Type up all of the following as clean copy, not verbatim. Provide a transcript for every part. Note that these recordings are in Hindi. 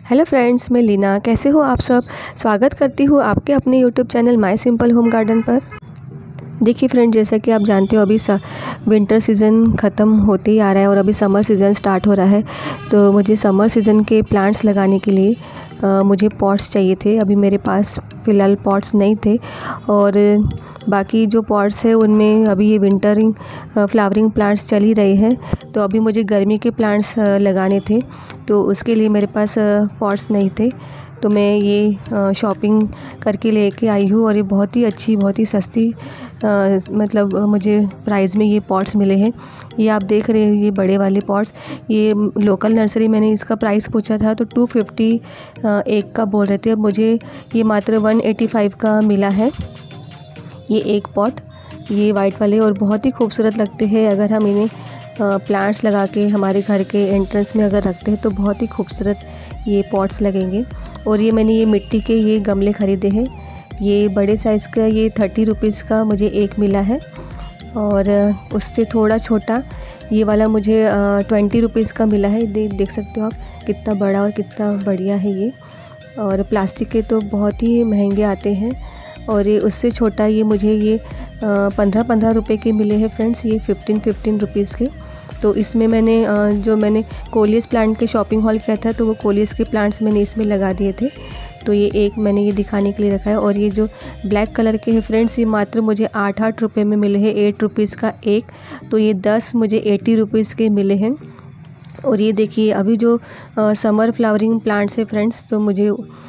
हेलो फ्रेंड्स, मैं लीना। कैसे हो आप सब। स्वागत करती हूँ आपके अपने YouTube channel my simple home garden पर। देखिए फ्रेंड, जैसा कि आप जानते हो अभी विंटर सीज़न ख़त्म होते ही आ रहा है और अभी समर सीज़न स्टार्ट हो रहा है। तो मुझे समर सीज़न के प्लांट्स लगाने के लिए मुझे पॉट्स चाहिए थे। अभी मेरे पास फ़िलहाल पॉट्स नहीं थे और बाकी जो पॉट्स है उनमें अभी ये विंटरिंग फ्लावरिंग प्लांट्स चल ही रहे हैं। तो अभी मुझे गर्मी के प्लांट्स लगाने थे, तो उसके लिए मेरे पास पॉट्स नहीं थे। तो मैं ये शॉपिंग करके लेके आई हूँ और ये बहुत ही अच्छी, बहुत ही सस्ती मतलब मुझे प्राइस में ये पॉट्स मिले हैं। ये आप देख रहे हो, ये बड़े वाले पॉट्स, ये लोकल नर्सरी मैंने इसका प्राइस पूछा था तो 250 एक का बोल रहे थे। अब मुझे ये मात्र 185 का मिला है ये एक पॉट, ये वाइट वाले, और बहुत ही खूबसूरत लगते हैं। अगर हम इन्हें प्लांट्स लगा के हमारे घर के एंट्रेंस में अगर रखते हैं तो बहुत ही खूबसूरत ये पॉट्स लगेंगे। और ये मैंने ये मिट्टी के ये गमले ख़रीदे हैं। ये बड़े साइज़ का, ये 30 रुपीज़ का मुझे एक मिला है और उससे थोड़ा छोटा ये वाला मुझे 20 रुपीज़ का मिला है। देख सकते हो आप कितना बड़ा और कितना बढ़िया है ये। और प्लास्टिक के तो बहुत ही महंगे आते हैं और ये उससे छोटा ये मुझे ये 15-15 रुपए के मिले हैं फ्रेंड्स, ये 15-15 रुपीज़ के। तो इसमें मैंने जो मैंने कोलियस प्लांट के शॉपिंग हॉल किया था तो वो कोलियस के प्लांट्स मैंने इसमें लगा दिए थे। तो ये एक मैंने ये दिखाने के लिए रखा है। और ये जो ब्लैक कलर के हैं फ्रेंड्स, ये मात्र मुझे 8-8 रुपये में मिले हैं, 8 रुपीज़ का एक। तो ये 10 मुझे 80 रुपीज़ के मिले हैं। और ये देखिए अभी जो समर फ्लावरिंग प्लांट्स है फ्रेंड्स, तो मुझे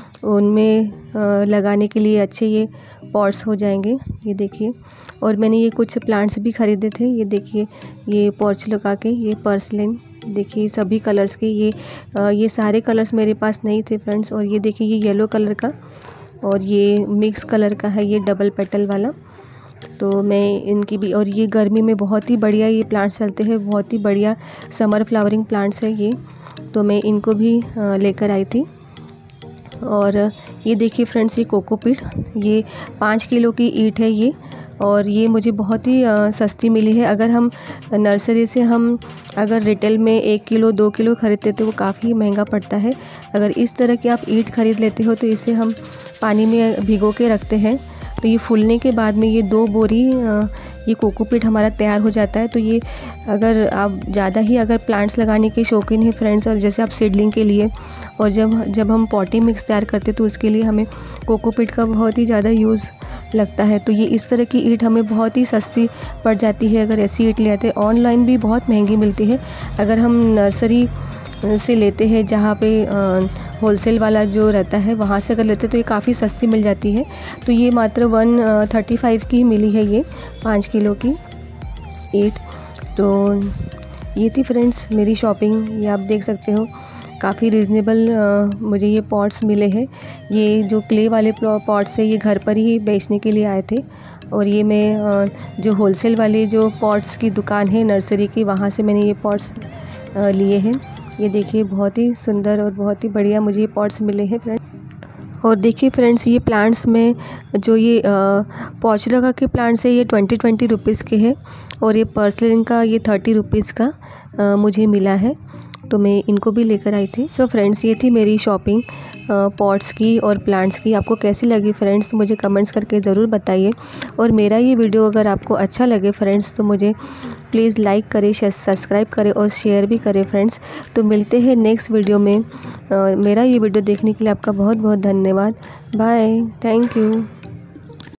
उनमें लगाने के लिए अच्छे ये पॉट्स हो जाएंगे। ये देखिए, और मैंने ये कुछ प्लांट्स भी ख़रीदे थे। ये देखिए, ये पोर्च लगा के, ये पर्सलिन, देखिए सभी कलर्स के, ये सारे कलर्स मेरे पास नहीं थे फ्रेंड्स। और ये देखिए, ये येलो कलर का और ये मिक्स कलर का है, ये डबल पेटल वाला। तो मैं इनकी भी, और ये गर्मी में बहुत ही बढ़िया ये प्लांट्स चलते हैं, बहुत ही बढ़िया समर फ्लावरिंग प्लांट्स है ये। तो मैं इनको भी लेकर आई थी। और ये देखिए फ्रेंड्स, ये कोकोपीट, ये 5 किलो की ईंट है ये, और ये मुझे बहुत ही सस्ती मिली है। अगर हम नर्सरी से हम अगर रिटेल में 1 किलो 2 किलो ख़रीदते तो वो काफ़ी महंगा पड़ता है। अगर इस तरह की आप ईंट ख़रीद लेते हो तो इसे हम पानी में भिगो के रखते हैं तो ये फूलने के बाद में ये 2 बोरी ये कोकोपीट हमारा तैयार हो जाता है। तो ये अगर आप ज़्यादा ही अगर प्लांट्स लगाने के शौकीन हैं फ्रेंड्स, और जैसे आप सीडलिंग के लिए और जब हम पॉटिंग मिक्स तैयार करते तो उसके लिए हमें कोकोपीट का बहुत ही ज़्यादा यूज़ लगता है। तो ये इस तरह की ईंट हमें बहुत ही सस्ती पड़ जाती है अगर ऐसी ईंट ले आते हैं। ऑनलाइन भी बहुत महंगी मिलती है। अगर हम नर्सरी से लेते हैं जहाँ पे होलसेल वाला जो रहता है वहाँ से अगर लेते तो ये काफ़ी सस्ती मिल जाती है। तो ये मात्र 135 की मिली है ये 5 किलो की ईंट। तो ये थी फ्रेंड्स मेरी शॉपिंग। ये आप देख सकते हो काफ़ी रीज़नेबल मुझे ये पॉट्स मिले हैं। ये जो क्ले वाले पॉट्स है ये घर पर ही बेचने के लिए आए थे। और ये मैं जो होलसेल वाले जो पॉट्स की दुकान है नर्सरी की, वहाँ से मैंने ये पॉट्स लिए हैं। ये देखिए बहुत ही सुंदर और बहुत ही बढ़िया मुझे ये पॉट्स मिले हैं फ्रेंड्स। और देखिए फ्रेंड्स, ये प्लांट्स में जो ये पॉच लगा के प्लांट्स है ये 20 रुपीज़ के हैं और ये पर्सलिन का ये 30 रुपीज़ का मुझे मिला है। तो मैं इनको भी लेकर आई थी। सो फ्रेंड्स, ये थी मेरी शॉपिंग पॉट्स की और प्लांट्स की। आपको कैसी लगी फ्रेंड्स मुझे कमेंट्स करके ज़रूर बताइए। और मेरा ये वीडियो अगर आपको अच्छा लगे फ्रेंड्स तो मुझे प्लीज़ लाइक करें, सब्सक्राइब करें और शेयर भी करें फ्रेंड्स। तो मिलते हैं नेक्स्ट वीडियो में। मेरा ये वीडियो देखने के लिए आपका बहुत बहुत धन्यवाद। Bye, thank you.